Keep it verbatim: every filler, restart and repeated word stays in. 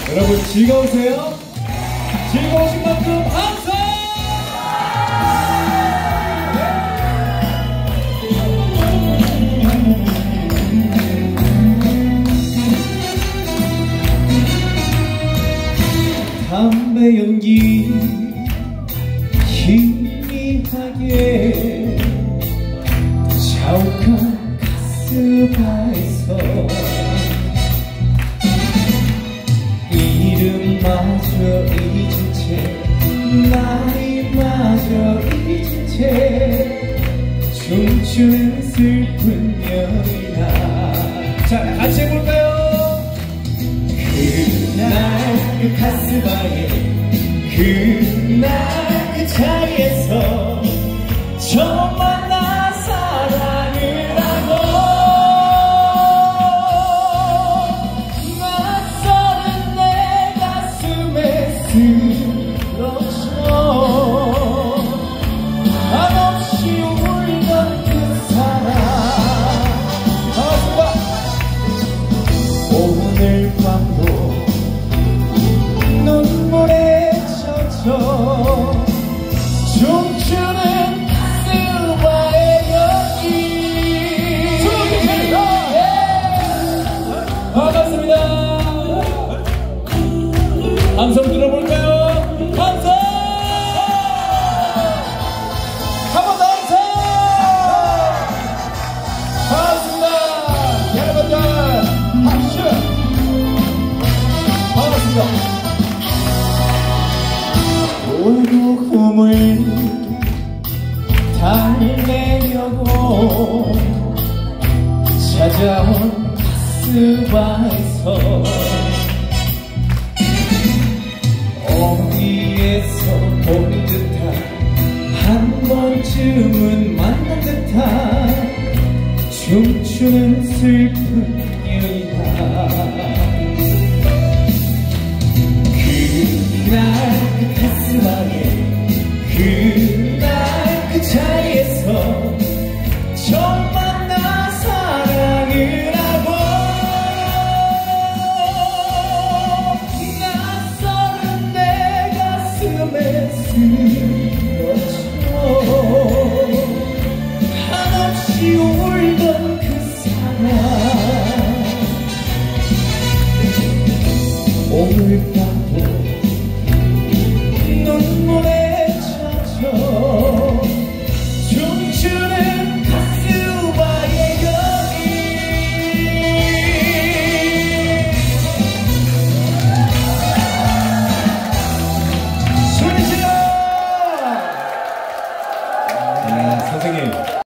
여러분 즐거우세요? 즐거우신 만큼 함성! 담배 연기 희미하게 자욱한 가스바에서 이름마저 잊은 채 나이마저 잊은 채 춤추는 슬픈 여인아. 자, 같이 해볼까요? 그날 그 가스바에 그날 그 자리에서 처음 만나 사랑을 하고 낯설은 내 가슴에 스러져 한없이 울던 그 사랑. 반갑습니다. 오늘 밤도 눈물에 젖어 춤추는 가스바의 여인. 반갑습니다. 함성 들어볼까요? 함성! 한 번 더 함성! 반갑습니다. 여러분들 박수! 반갑습니다. 울고음을 달래려고 찾아온 가스바에서 어디에서 보는 듯한 한 번쯤은 만난 듯한 춤추는 슬픈 여인아. 그날 그 가스바에 그날 그 자리에서 처음 만나 사랑을 하고 낯설은 내 가슴에 스러져 한없이 울던 그 사랑. 오늘 밤도 눈물에 젖어 춤추는 가스바의 여인. 소리 질러! 아, 선생님